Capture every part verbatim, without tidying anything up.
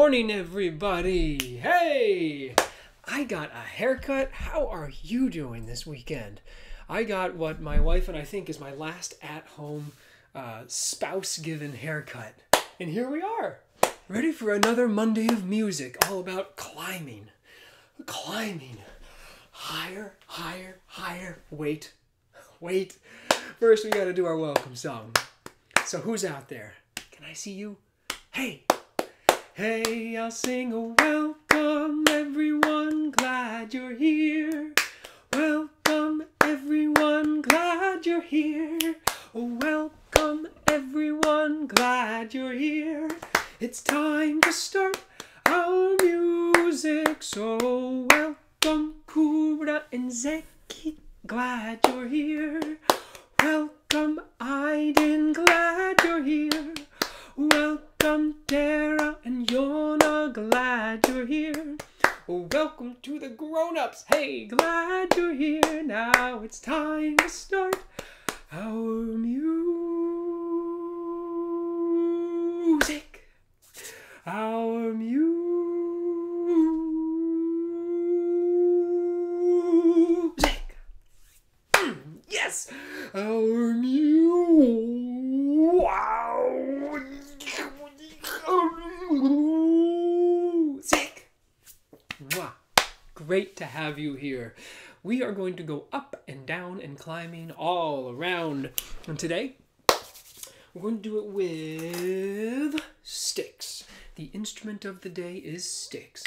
morning, everybody. Hey, I got a haircut. How are you doing this weekend? I got what my wife and I think is my last at-home uh, spouse-given haircut. And here we are, ready for another Monday of music, all about climbing. Climbing. Higher, higher, higher. Wait, wait. First, we got to do our welcome song. So who's out there? Can I see you? Hey. Hey, I'll sing a welcome, everyone, glad you're here. Welcome, everyone, glad you're here. Welcome, everyone, glad you're here. It's time to start our music, so welcome, Kubra and Zeki, glad you're here. Welcome, Aiden, glad you're here. Welcome, Dara and Yona, glad you're here. Welcome to the grown-ups. Hey, glad you're here. Now it's time to start our music. Our music. Mm, yes, our music. Music. Mwah. Great to have you here. We are going to go up and down and climbing all around. And today, we're going to do it with sticks. The instrument of the day is sticks.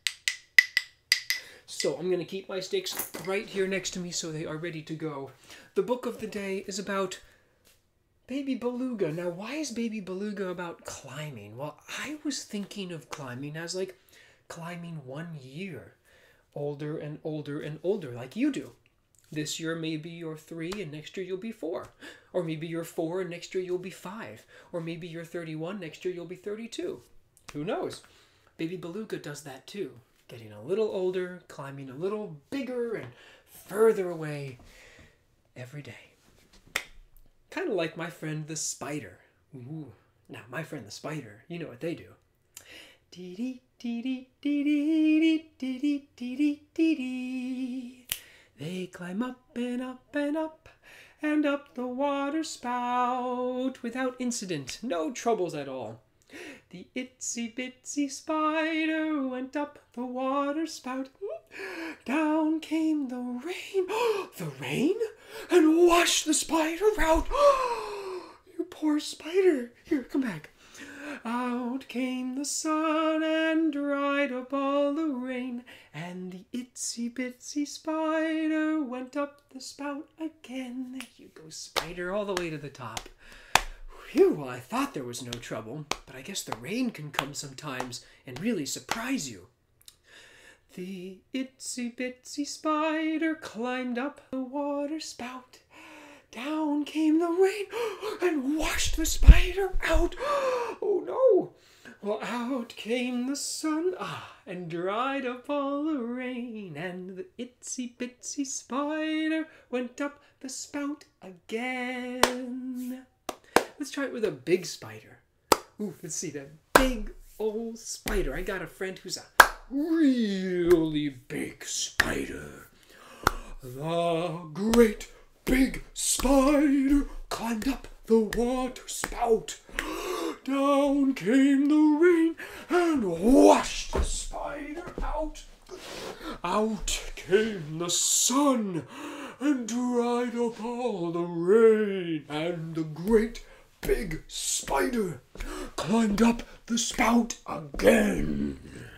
So I'm going to keep my sticks right here next to me so they are ready to go. The book of the day is about Baby Beluga. Now, why is Baby Beluga about climbing? Well, I was thinking of climbing as like climbing one year. Older and older and older, like you do. This year maybe you're three and next year you'll be four. Or maybe you're four and next year you'll be five. Or maybe you're thirty-one, next year you'll be thirty-two. Who knows? Baby Beluga does that too. Getting a little older, climbing a little bigger and further away every day. Kind of like my friend the spider. Ooh. Now, my friend the spider, you know what they do. Dee dee dee dee dee dee dee dee dee dee dee. They climb up and up and up and up the water spout without incident, no troubles at all. The itsy bitsy spider went up the water spout. Down came the rain. The rain? And washed the spider out. You poor spider. Here, come back. Out came the sun and dried up all the rain. And the itsy bitsy spider went up the spout again. There you go, spider, all the way to the top. Phew, well, I thought there was no trouble, but I guess the rain can come sometimes and really surprise you. The itsy bitsy spider climbed up the water spout. Down came the rain and washed the spider out. Oh no! Well, out came the sun ah, and dried up all the rain. And the itsy bitsy spider went up the spout again. Let's try it with a big spider. Ooh, let's see that big old spider. I got a friend who's a really big spider. The great big spider climbed up the water spout. Down came the rain and washed the spider out. Out came the sun and dried up all the rain. And the great big spider climbed up the spout again.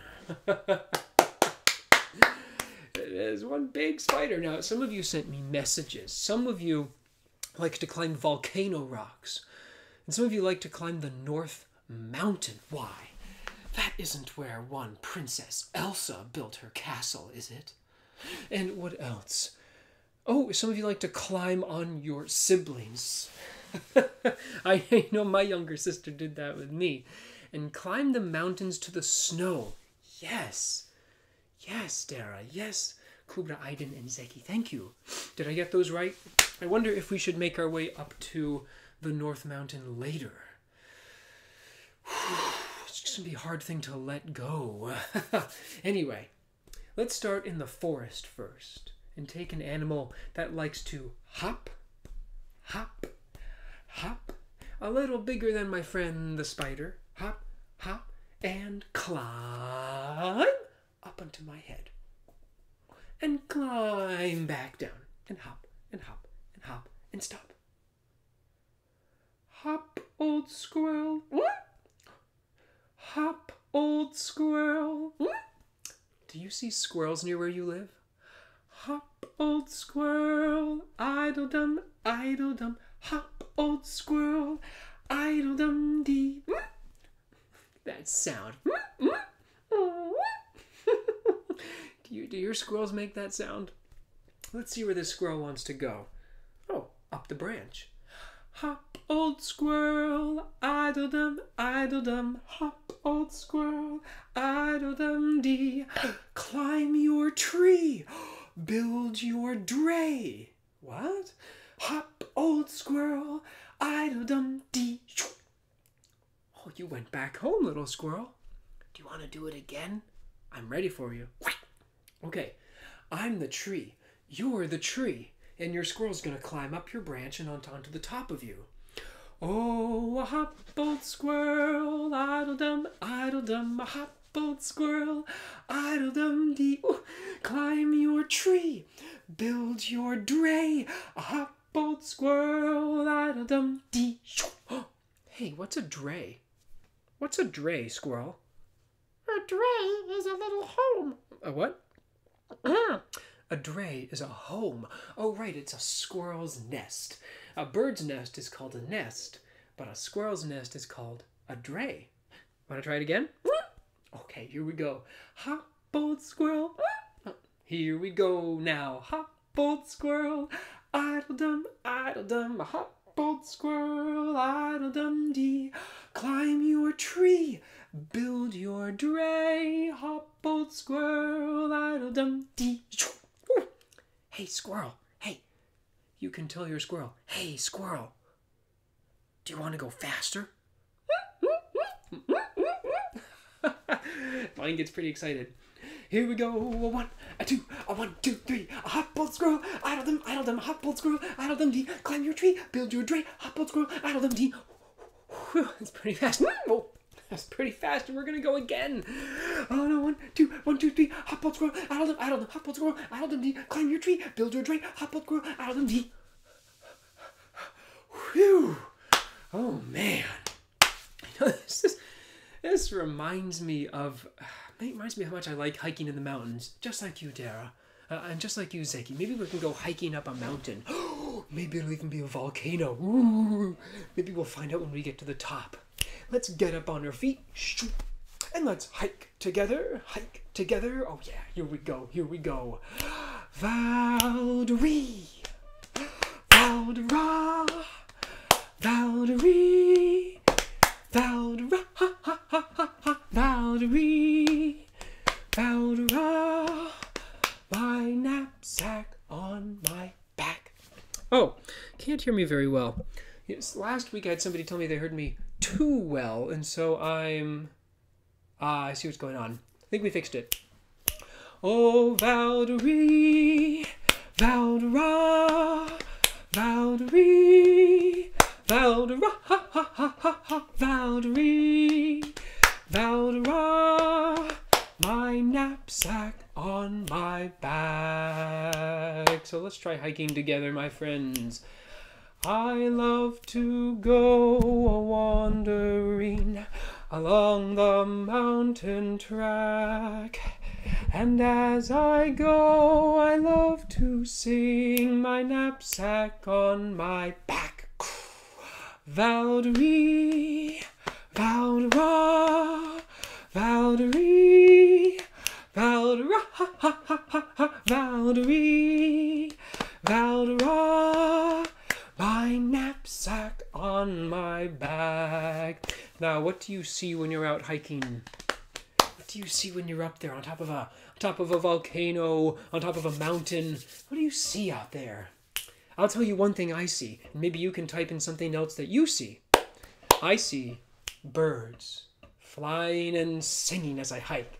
There's one big spider. Now, some of you sent me messages. Some of you like to climb volcano rocks. And some of you like to climb the North Mountain. Why? That isn't where one Princess Elsa built her castle, is it? And what else? Oh, some of you like to climb on your siblings. I know my younger sister did that with me. And climb the mountains to the snow. Yes. Yes, Dara. Yes, Kubra, Aiden, and Zeki. Thank you. Did I get those right? I wonder if we should make our way up to the North Mountain later. this would be a hard thing to let go. Anyway, let's start in the forest first and take an animal that likes to hop, hop, hop, a little bigger than my friend the spider. Hop, hop, and climb up onto my head. And climb back down. And hop, and hop, and hop, and stop. Hop, old squirrel. What? Hop, old squirrel. What? Do you see squirrels near where you live? Hop, old squirrel. Idle-dum, idle-dum. Hop, old squirrel. Idle-dum-dee. That sound. do, you, do your squirrels make that sound? Let's see where this squirrel wants to go. Oh, up the branch. Hop, old squirrel, idle-dum, idle-dum. Hop, old squirrel, idle-dum-dee. Climb your tree, build your dray. What? Hop, old squirrel, idle-dum-dee. Oh, you went back home, little squirrel. Do you want to do it again? I'm ready for you. Okay, I'm the tree. You're the tree, and your squirrel's going to climb up your branch and onto the top of you. Oh, a hop, old squirrel, idle-dum, idle-dum, a hop, old squirrel, idle-dum-dee. Ooh, climb your tree, build your dray, a hop, old squirrel, idle-dum-dee. Hey, what's a dray? What's a dray, squirrel? A dray is a little home. A what? A dray is a home. Oh, right, it's a squirrel's nest. A bird's nest is called a nest, but a squirrel's nest is called a dray. Want to try it again? Okay, here we go. Hop, old squirrel. Here we go now. Hop, old squirrel. Idle-dum, idle-dum. Hop, old squirrel. Idle-dum-dee. Climb your tree. Build your dray. Hop, old squirrel. Idle-dum-dee. Hey, squirrel. Hey, you can tell your squirrel. Hey, squirrel. Do you want to go faster? Mine gets pretty excited. Here we go. A one, a two, a one, two, three. A hop, old squirrel. Idle-dum, idle-dum. Hop, old squirrel. Idle-dum-dee. Climb your tree. Build your dray. Hop, old squirrel. Idle-dum-dee. That's pretty fast. Oh, that's pretty fast, and we're gonna go again. Oh no, one, two, one, two, three. Hop, old squirrel. Idle-dum, idle-dum. Hop, old squirrel. Idle-dum-dee. Climb your tree. Build your dray. Hop, old squirrel. Idle-dum-dee. Whew. Oh man. this is, this reminds me of. It reminds me how much I like hiking in the mountains, just like you, Dara, uh, and just like you, Zeki. Maybe we can go hiking up a mountain. Maybe it'll even be a volcano. Ooh. Maybe we'll find out when we get to the top. Let's get up on our feet, and let's hike together, hike together. Oh yeah, here we go, here we go. Valderie, Valdera, Valderie, Valdera, ha ha ha ha ha, Valderie, Valdera, my knapsack on my back. Oh, can't hear me very well. Yes, last week I had somebody tell me they heard me too well, and so I'm... Ah, I see what's going on. I think we fixed it. Oh, Valderie, Valdera, Valderie, Valdera, ha ha ha ha ha, Valderie, Valdera, my knapsack on my back. So let's try hiking together, my friends. I love to go a-wandering along the mountain track, and as I go I love to sing my knapsack on my back. Valderie, Valdera, Valderie, Valdera, ha ha ha ha ha, Valderie, Valdera, my knapsack on my back. Now, what do you see when you're out hiking? What do you see when you're up there on top of a on top of a volcano, on top of a mountain? What do you see out there? I'll tell you one thing I see, and maybe you can type in something else that you see. I see birds flying and singing as I hike.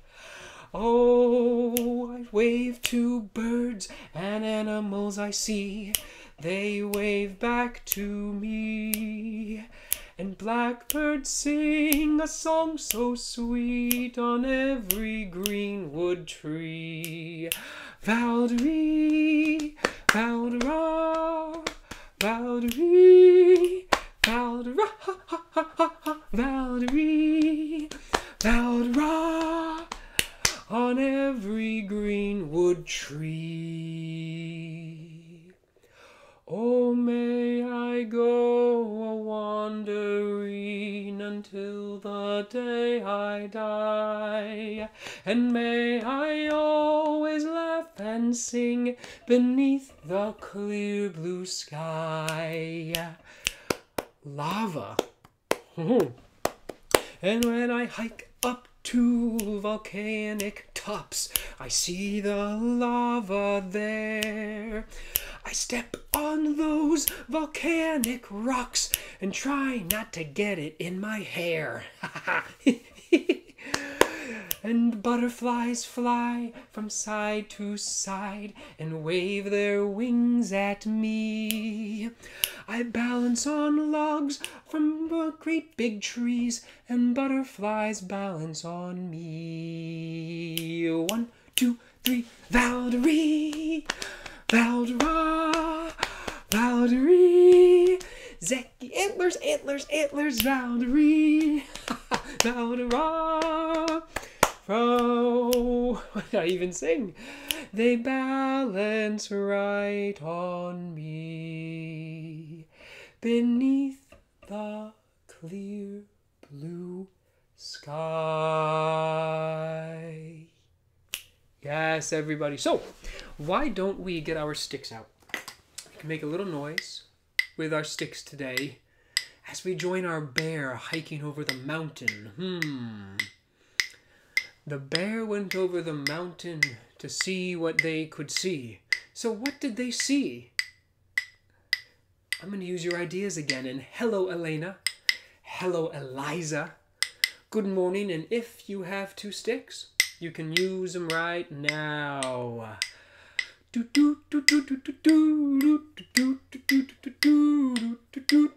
Oh, I wave to birds and animals I see. They wave back to me. And blackbirds sing a song so sweet on every greenwood tree. Valderie, Valdera, Valderie, Valdera, ha, ha, ha, ha, ha, Valderie, Valdera, on every greenwood tree. Oh, may I go a-wandering until the day I die, and may I always laugh and sing beneath the clear blue sky. Lava. And when I hike up to volcanic tops, I see the lava there. I step on those volcanic rocks and try not to get it in my hair. And butterflies fly from side to side and wave their wings at me. I balance on logs from great big trees, and butterflies balance on me. One, two, three, Valderie, Valdera, Valderie, Zeki, antlers, antlers, antlers, Valderie, Valdera. Oh, what did I even sing? They balance right on me beneath the clear blue sky. Yes, everybody. So, why don't we get our sticks out? We can make a little noise with our sticks today as we join our bear hiking over the mountain. Hmm. The bear went over the mountain to see what they could see. So what did they see? I'm going to use your ideas again. And hello, Elena. Hello, Eliza. Good morning. And if you have two sticks, you can use them right now. Do do do do do do do do do do do do do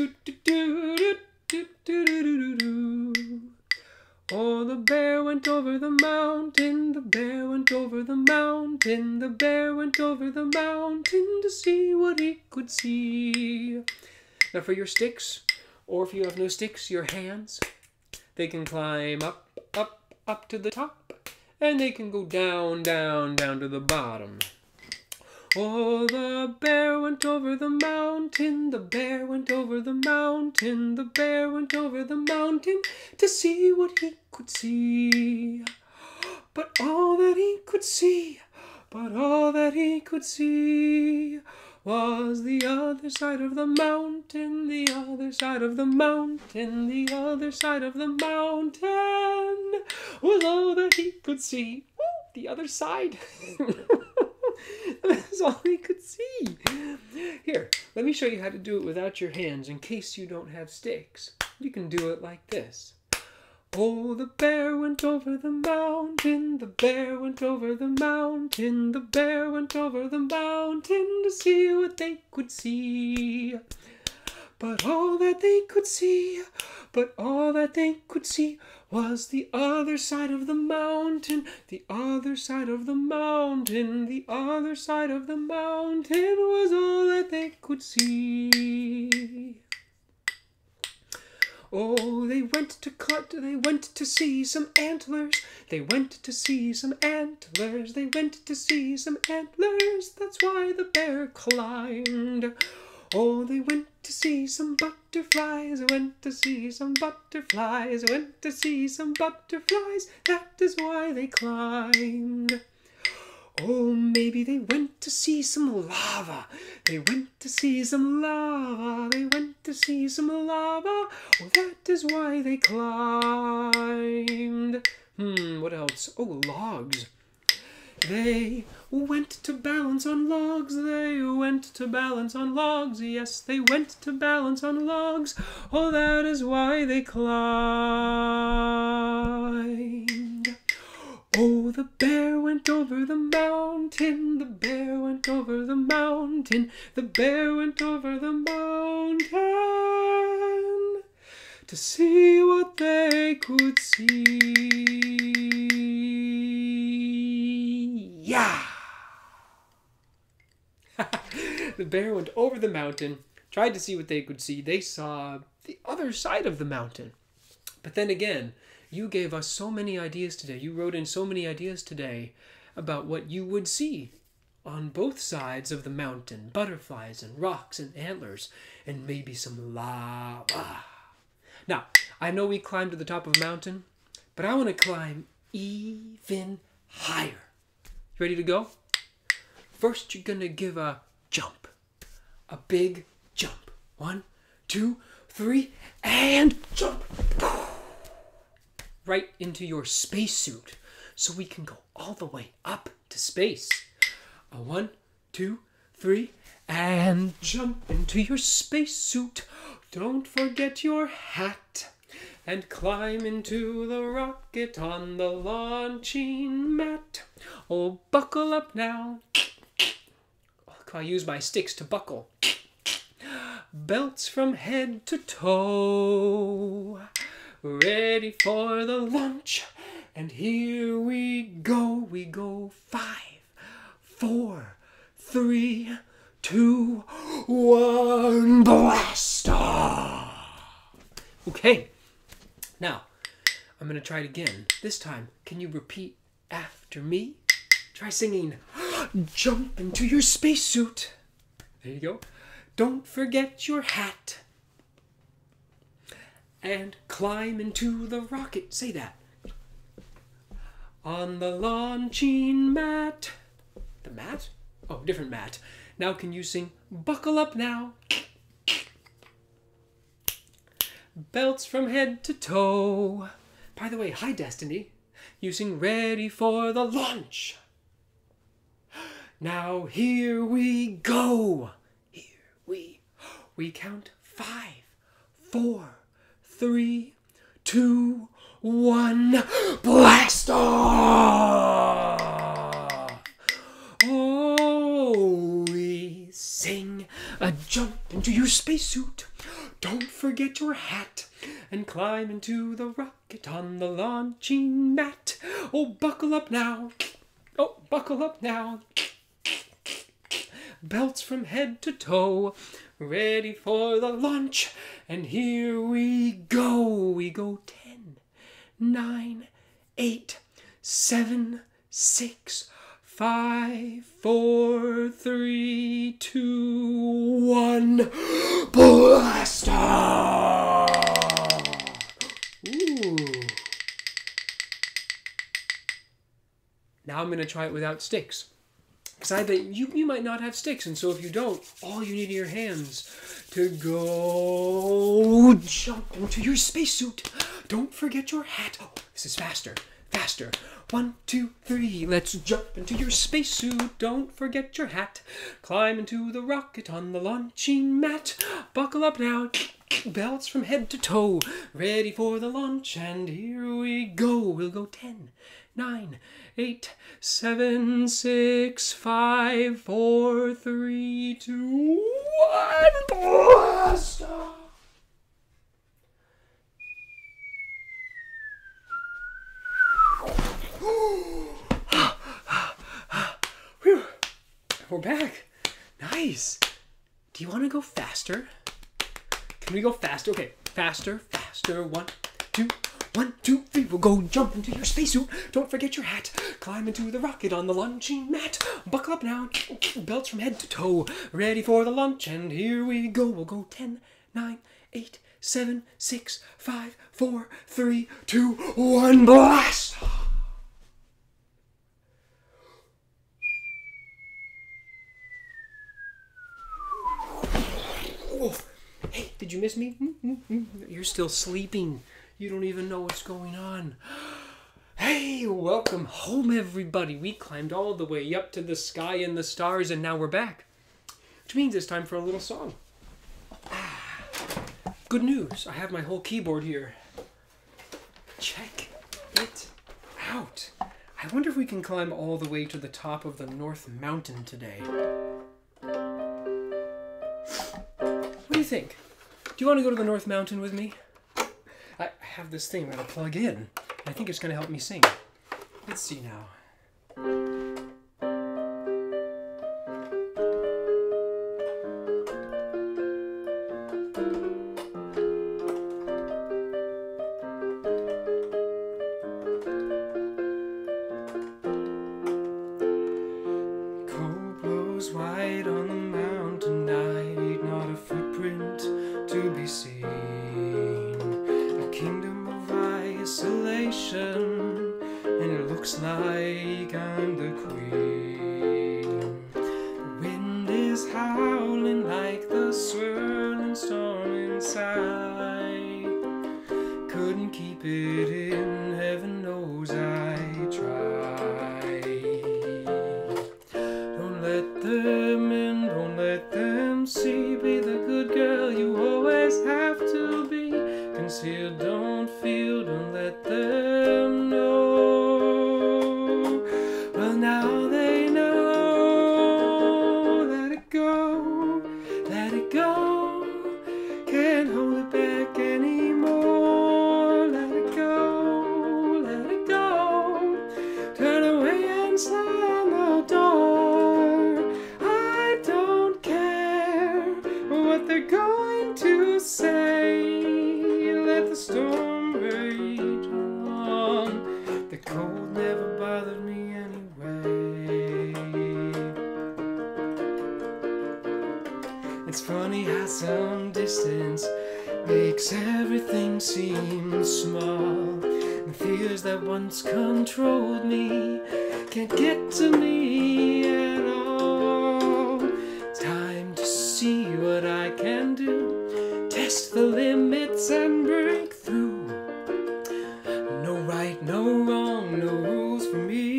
do do do. Oh, the bear went over the mountain, the bear went over the mountain, the bear went over the mountain to see what he could see. Now for your sticks, or if you have no sticks, your hands, they can climb up, up, up to the top, and they can go down, down, down to the bottom. Oh, the bear went over the mountain, the bear went over the mountain, the bear went over the mountain to see what he could see. But all that he could see, but all that he could see was the other side of the mountain, the other side of the mountain, the other side of the mountain was all that he could see. Woo, the other side. That's all he could see. Here, let me show you how to do it without your hands in case you don't have sticks. You can do it like this. Oh, the bear went over the mountain, the bear went over the mountain, the bear went over the mountain to see what they could see. But all that they could see, but all that they could see was the other side of the mountain, the other side of the mountain, the other side of the mountain was all that they could see. Oh, they went to cut, they went to see some antlers, they went to see some antlers, they went to see some antlers, that's why the bear climbed. Oh, they went to see some butterflies, went to see some butterflies, went to see some butterflies, that is why they climbed. Oh, maybe they went to see some lava, they went to see some lava, they went to see some lava, oh, that is why they climbed. Hmm, what else? Oh, logs. They went to balance on logs. They went to balance on logs. Yes, they went to balance on logs. Oh, that is why they climbed. Oh, the bear went over the mountain. The bear went over the mountain. The bear went over the mountain to see what they could see. Yeah! The bear went over the mountain, tried to see what they could see. They saw the other side of the mountain. But then again, you gave us so many ideas today. You wrote in so many ideas today about what you would see on both sides of the mountain. Butterflies and rocks and antlers and maybe some lava. Now, I know we climbed to the top of a mountain, but I want to climb even higher. You ready to go? First, you're going to give a jump. A big jump. One, two, three, and jump. Right into your spacesuit so we can go all the way up to space. A one, two, three, and jump into your spacesuit. Don't forget your hat. And climb into the rocket on the launching mat. Oh, buckle up now. I use my sticks to buckle. Belts from head to toe. Ready for the launch. And here we go. We go five, four, three, two, one, blast off. Okay. Now, I'm going to try it again. This time, can you repeat after me? Try singing, jump into your spacesuit. There you go. Don't forget your hat. And climb into the rocket. Say that. On the launching mat. The mat? Oh, different mat. Now can you sing, buckle up now. Belts from head to toe. By the way, hi Destiny. You sing ready for the launch. Now here we go. Here we, we count five, four, three, two, one, blast off! Oh, we sing a jump into your spacesuit. Don't forget your hat and climb into the rocket on the launching mat. Oh, buckle up now. Oh, buckle up now. Belts from head to toe, ready for the launch. And here we go. We go ten, nine, eight, seven, six, five, four, three, two, one. Blast off! Ooh. Now I'm going to try it without sticks. Because I bet you, you might not have sticks, and so if you don't, all you need are your hands to go jump into your spacesuit. Don't forget your hat. Oh, this is faster, faster. One, two, three, let's jump into your spacesuit. Don't forget your hat. Climb into the rocket on the launching mat. Buckle up now. Belts from head to toe. Ready for the launch, and here we go. We'll go ten, nine, eight, seven, six, five, four, three, two, one. Blast off! We're back. Nice. Do you want to go faster? Can we go faster? Okay, faster, faster. One, two, one, two, three. We'll go jump into your spacesuit. Don't forget your hat. Climb into the rocket on the launching mat. Buckle up now. Belts from head to toe. Ready for the launch. And here we go. We'll go ten, nine, eight, seven, six, five, four, three, two, one. Blast! Oh, hey, did you miss me? You're still sleeping. You don't even know what's going on. Hey, Hey, welcome home, everybody. We climbed all the way up to the sky and the stars, and now we're back. Which means it's time for a little song. Ah, good news. I have my whole keyboard here. Check it out. I wonder if we can climb all the way to the top of the North Mountain today. What do you think? Do you want to go to the North Mountain with me? I have this thing I'm going to plug in. I think it's going to help me sing. Let's see now. Cold blows white on the mountain night, not a footprint to be seen. A kingdom of isolation, and it looks like I'm the queen. The wind is howling like the swirling storm inside. Couldn't keep it in, heaven knows I tried. Don't let them in, don't let them see. Be the good girl you always have to be. Conceal, don't feel, don't let them know. Well, now they know. Let it go, let it go. Can't hold it back anymore. Let it go, let it go. Turn away and slam the door. I don't care what they're going to say. Let the storm rage on. The cold never bothered me anyway. It's funny how some distance makes everything seem small. And fears that once controlled me can't get to me at all. It's time to see what I can do. Test the limits and break through. No right, no wrong, no rules for me.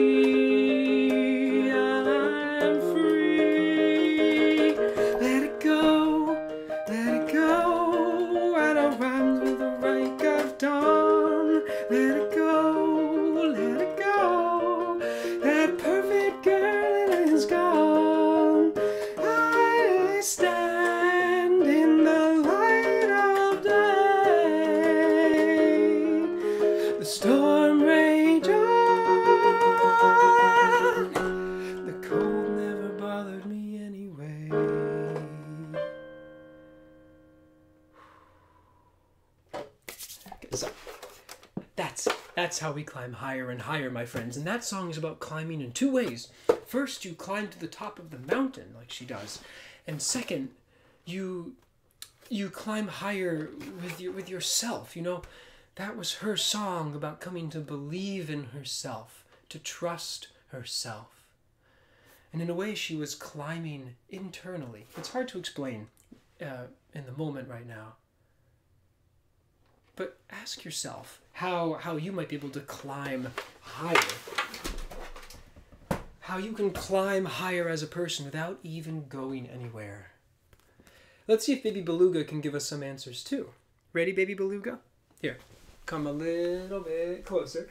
I'm free. Let it go, let it go. I know rhymes with the break of dawn. Let it go, let it go. That perfect girl is gone. I stand in the light of day. The storm rage on. The cold never bothered me anyway. So that's that's how we climb higher and higher, my friends. And that song is about climbing in two ways. First, you climb to the top of the mountain like she does, and second, you you climb higher with your with yourself. You know, that was her song about coming to believe in herself, to trust herself. And in a way, she was climbing internally. It's hard to explain uh, in the moment right now. But ask yourself how, how you might be able to climb higher. How you can climb higher as a person without even going anywhere. Let's see if Baby Beluga can give us some answers too. Ready, Baby Beluga? Here, come a little bit closer.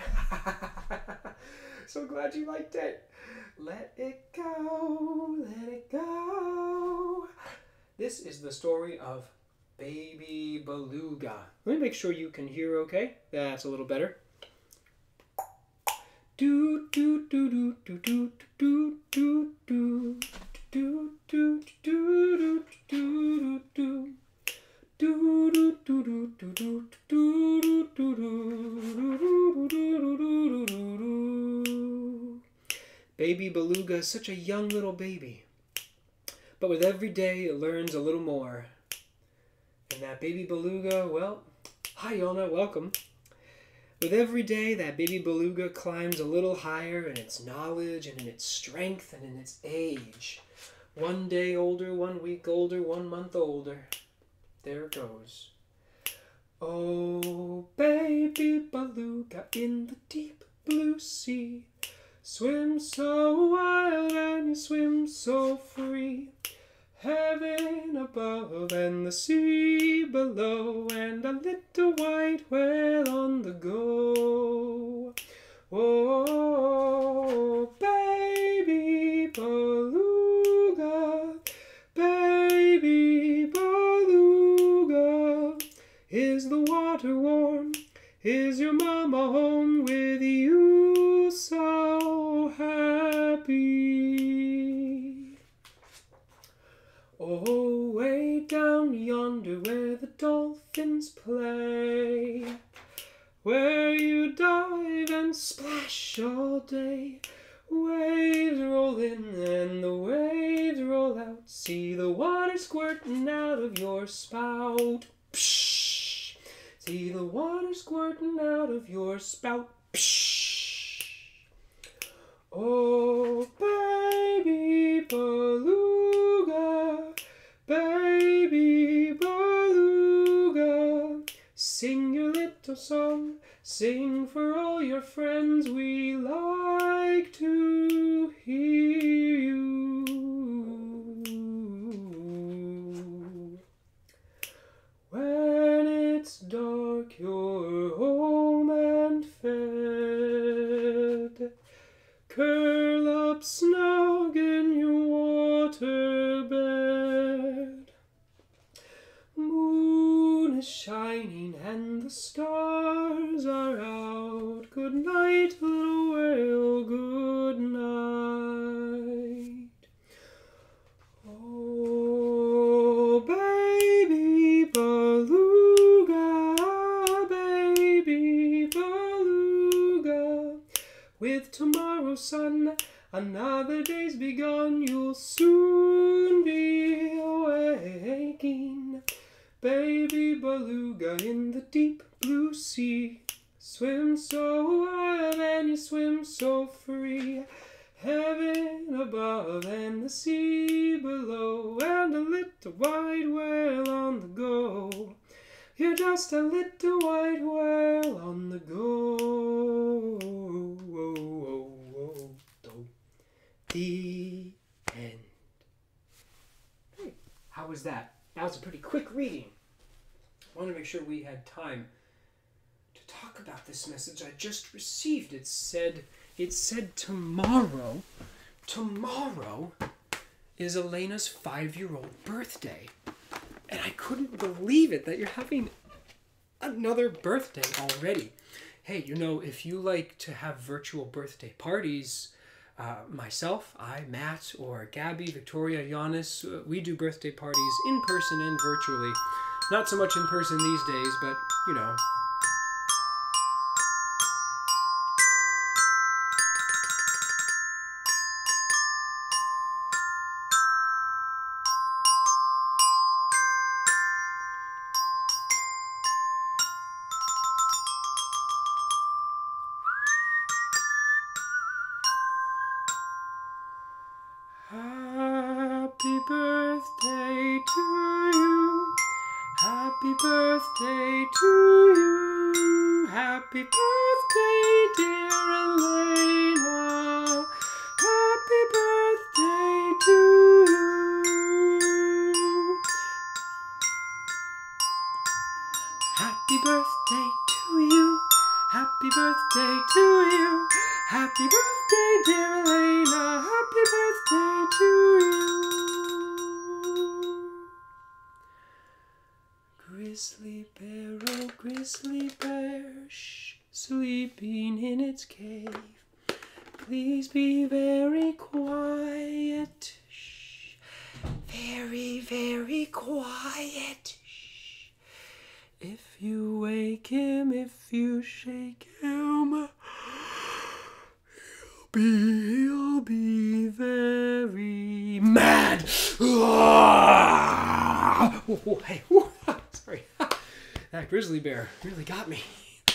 So glad you liked it. Let it go, let it go. This is the story of Baby Beluga. Let me make sure you can hear okay. That's a little better. Do do do do do do do do do do do do do do Baby Beluga is such a young little baby, but with every day it learns a little more. And that Baby Beluga, well, hi Yona, welcome. With every day, that Baby Beluga climbs a little higher in its knowledge and in its strength and in its age. One day older, one week older, one month older. There it goes. Oh, Baby Beluga in the deep blue sea. Swim so wild and you swim so free. Heaven above and the sea below, and a little white whale on the go. Oh, baby beluga, baby beluga. Is the water warm? Is your mama home with you so happy? Oh, way down yonder where the dolphins play, where you dive and splash all day. Waves roll in and the waves roll out. See the water squirting out of your spout. Psh! See the water squirting out of your spout. Psh! Oh, baby beluga, baby beluga. Sing your little song, sing for all your friends. We like to hear you. When it's dark, you're home and fed. Curl up snug in your water bed. Moon is shining and the stars are out. Good night, little whale, good night. Oh, baby beluga, baby beluga. With tomorrow's sun, another day's begun. You'll soon be awaking. Baby beluga in the deep blue sea. Swim so wild and you swim so free. Heaven above and the sea below, and a little white whale on the go. You're just a little white whale on the go. The end. Hey, how was that? That was a pretty quick reading. I want to make sure we had time to talk about this message I just received. It said, it said tomorrow, tomorrow is Elena's five-year-old birthday. And I couldn't believe it that you're having another birthday already. Hey, you know, if you like to have virtual birthday parties, uh, myself, I, Matt, or Gabby, Victoria, Giannis, uh, we do birthday parties in person and virtually. Not so much in person these days, but, you know. Happy birthday to you. Happy birthday to you. Happy birthday, dear Elena. Happy birthday to you. Happy birthday to you. Happy birthday to you. Happy birthday, dear Elena. Happy birthday to you. Grizzly bear, oh grizzly bear, shh, sleeping in its cave. Please be very quiet, shh, very, very quiet, shh. If you wake him, if you shake him, he'll be, he'll be very mad. Ah! Oh, hey, oh, sorry. That grizzly bear really got me.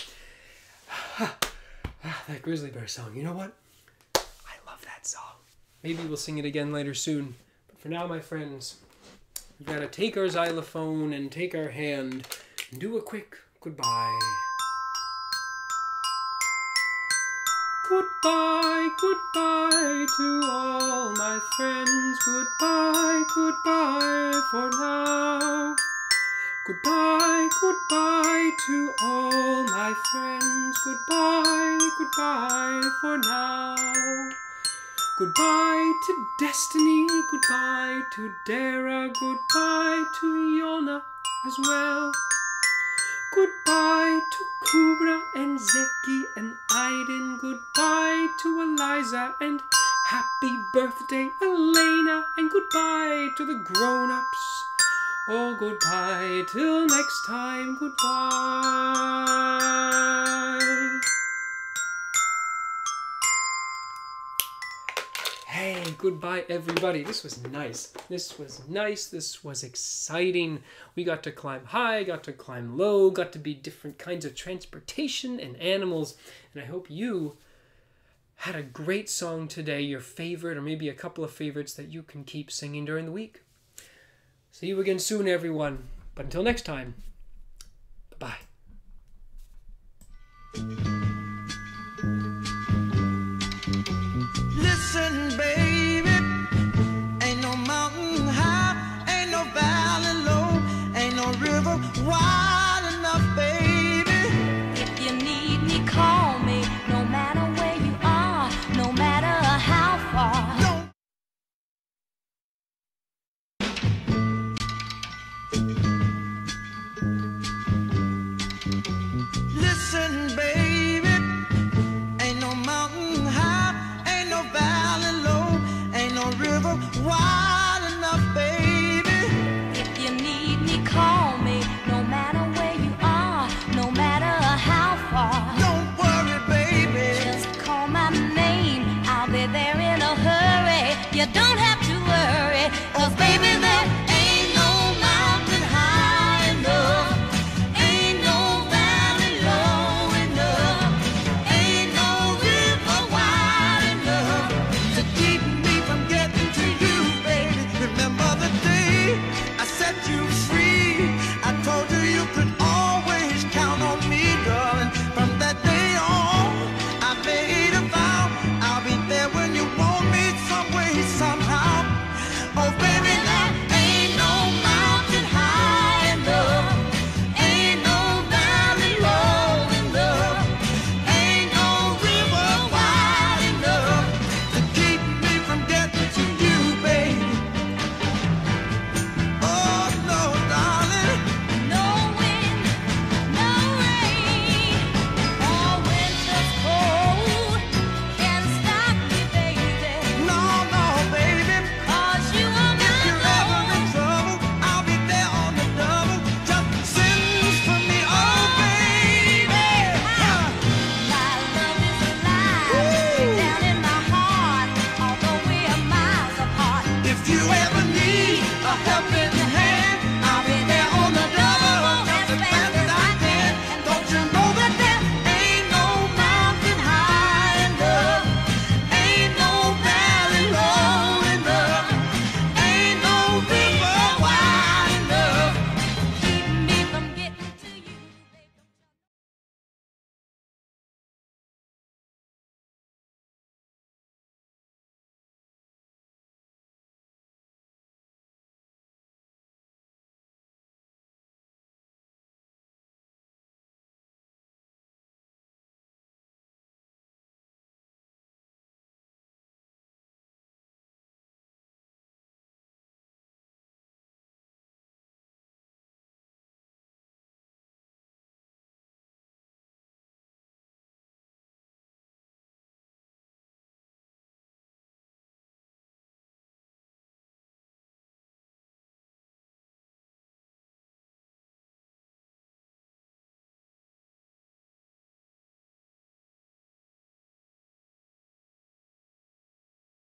That grizzly bear song, you know what? I love that song. Maybe we'll sing it again later soon. But for now, my friends, we've got to take our xylophone and take our hand and do a quick goodbye. Goodbye, goodbye to all my friends. Goodbye, goodbye for now. Goodbye, goodbye to all my friends. Goodbye, goodbye for now. Goodbye to Destiny, goodbye to Dara, goodbye to Yona as well. Goodbye to Kubra and Zeki and Aiden. Goodbye to Eliza and happy birthday Elena. And goodbye to the grown-ups. Oh, goodbye till next time. Goodbye. Hey, goodbye everybody. This was nice. This was nice. This was exciting. We got to climb high, got to climb low, got to be different kinds of transportation and animals. And I hope you had a great song today, your favorite or maybe a couple of favorites that you can keep singing during the week. See you again soon, everyone. But until next time, bye-bye. Listen, baby, ain't no mountain high, ain't no valley low, ain't no river wide enough, baby. If you need me, call me, no matter where you are, no matter how far. Don't listen, baby, ain't no mountain high, ain't no valley low, ain't no river wide enough, baby. If you need me, call